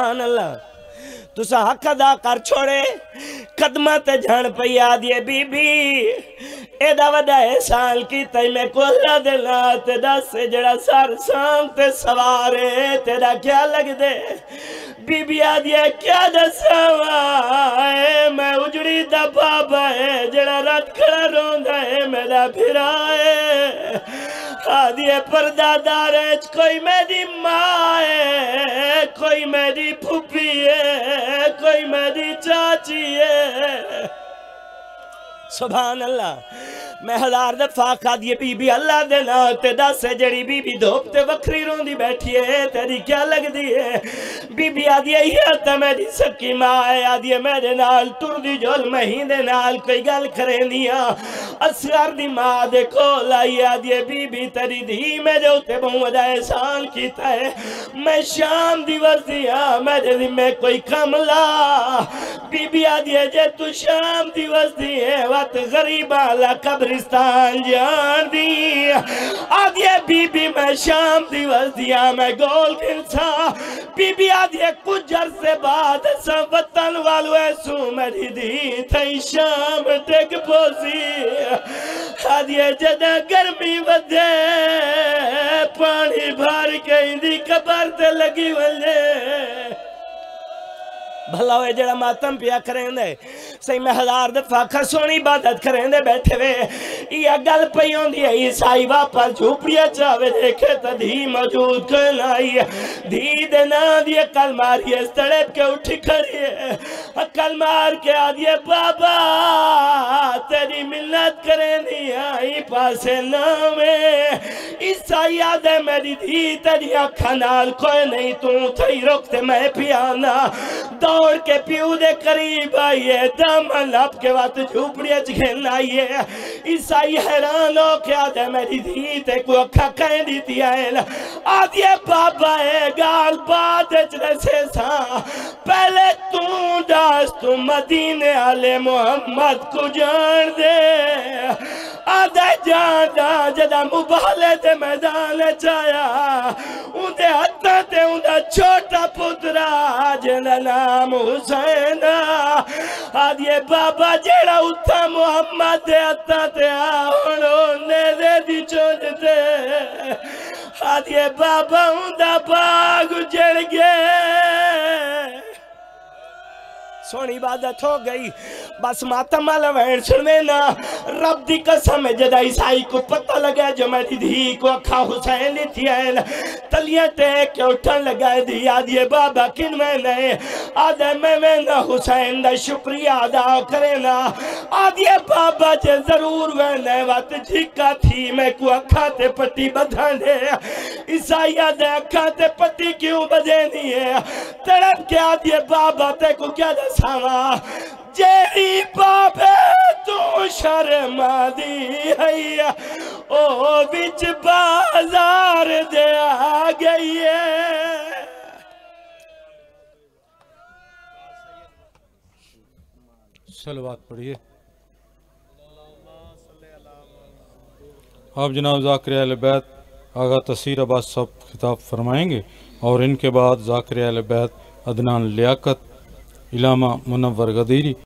سبحان اللہ تسا حق ادا کر چھوڑے قدمہ تے جھن پئی آدھیے بی بی ایڈا وڈا احسان کی تے میں کو اللہ دینا تے دس جڑا سر سام تے سوارے تیرا کیا لگ دے بی بی آدھیے کیا دساوا میں اجڑی دا بابا ہے جڑا رات کھڑا روندا ہے میرا پھرا ہے آدھیے پردہ دارج کوئی میری ماں ہے کوئی میری پھوپھی ہے کوئی میری چاچی ہے سبحان اللہ میں ہزار دفعہ کھا دیے بی بی اللہ دینا تے دس جڑی بی بی دھوپ تے وکری رون دی بیٹھی ہے تیری کیا لگ دی ہے بی بی آدھی ہے تا میری سکی ماں ہے آدھی میرے نال تر دی جول مہینے نال کوئی گل کریں دیا اسغر دی ماں دیکھو لائی آدھی بی بی تیری دھی میں جو تے بہت احسان کیتا ہے میں شام دی وزدیا میرے دی میں کوئی کم لا بی بی آدھی جے تو شام دی وزدی ہے وقت غریبہ لا قبرستان جان دی آدھی بی بی میں شام دی وزدیا میں گول گھنسا بی بی آدھی کچھ عرصے بعد سا وطن والو ایسو میری دی تھئی شام ٹک پوسی آدھی جدہ گرمی ودے پانی بھار کہیں دی قبر تے لگی ولے بھلا ہوئے جڑا ماتم پیا کریں دے صحیح میں ہزار دفعہ کھسونی عبادت کریں دے بیٹھے وے یہ گل پئی ہوندی ہے عیسائی واپس جھوپڑیا چاہے دیکھے تا دھی موجود کوئی نائی دھی دے نا دیے کل ماری اس تڑپ کے اٹھی کھڑی ہے کل مار کے آدھیے بابا تیری ملت کریں دی آئی پاسے نامے عیسائی آدھے میری دھی تیری اکھنال کوئی نہیں تو تھی رکھتے میں پیانا دوڑ کے پیو دے قریب آئیے دامن لپ کے وقت جھوپڑی اچھگن آئیے عیسائی حیران ہو کے آدھے میری دھی تے کو اکھا کہیں دیتی آئے آدھے بابا ہے گال بات اچھنے سے سا پہلے تو ڈاس تو مدینے آلے محمد کو جان دے آدھے جانا جدہ مبالے دے میدان چایا اندھے حتہ تے اندھا چھوٹا پترا جنہ نام حسین آدھے بابا جیڑا اتھا محمد دے حتہ تے آہنوں نیدے دی چھوڑ دے آدھے بابا اندھا باغ جڑ گئے سونی عبادت ہو گئی بس ماتم والا وین سنوینا رب دی قسم جدہ عیسائی کو پتہ لگا جو میری دھی کو اکھا حسین لیتی ہے تلیاں ٹیک کے اٹھن لگائے دی آدھے بابا کن میں نے آدھے میں نہ حسین دا شکریہ ادا کرنا آدھے بابا جے ضرور وینے وقت جھکا تھی میں کو اکھا تے پٹی بدھان دے عیسائی آدھے اکھا تے پٹی کیوں بدھے نہیں ہے تڑپ کے آدھے بابا تے کو کیا دے ساما جیری بابے تو شرما دی ہے او بچ بازار دے آگئی ہے صلوات پڑھئے آپ جناب ذاکر اہل بیت آغا تصیر عباس صاحب خطاب فرمائیں گے اور ان کے بعد ذاکر اہل بیت عدنان لیاقت علامہ منور غدیری